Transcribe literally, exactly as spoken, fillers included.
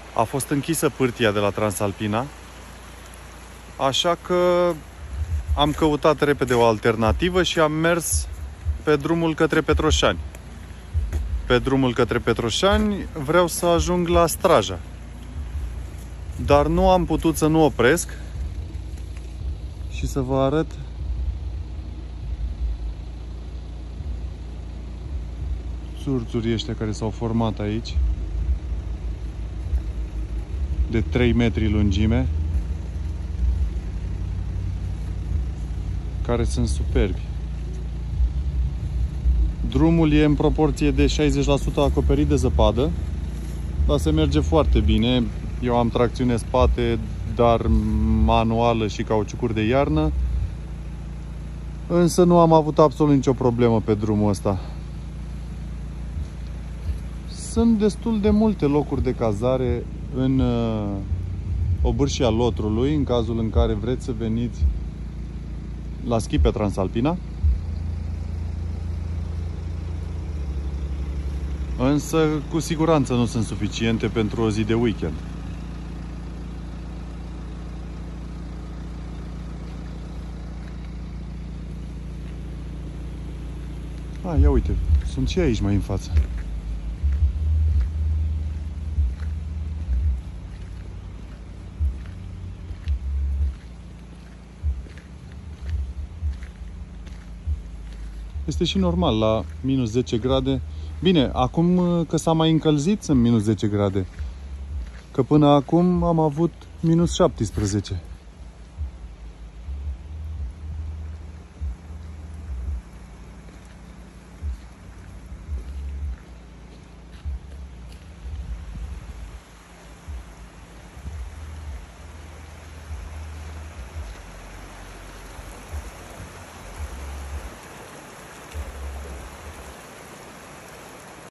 A fost închisă pârtia de la Transalpina, așa că am căutat repede o alternativă și am mers pe drumul către Petroșani. Pe drumul către Petroșani vreau să ajung la Straja, dar nu am putut să nu opresc și să vă arăt țurțurii ăștia care s-au format aici, de trei metri lungime, care sunt superbi. Drumul e în proporție de șaizeci la sută acoperit de zăpadă, dar se merge foarte bine. Eu am tracțiune spate, dar manuală și cauciucuri de iarnă, însă nu am avut absolut nicio problemă pe drumul ăsta. Sunt destul de multe locuri de cazare în uh, Obârșia Lotrului, în cazul în care vreți să veniți la schi pe Transalpina. Însă, cu siguranță nu sunt suficiente pentru o zi de weekend. A, ia uite, sunt și aici mai în față. Este și normal la minus zece grade. Bine, acum că s-a mai încălzit sunt minus zece grade. Că până acum am avut minus șaptesprezece.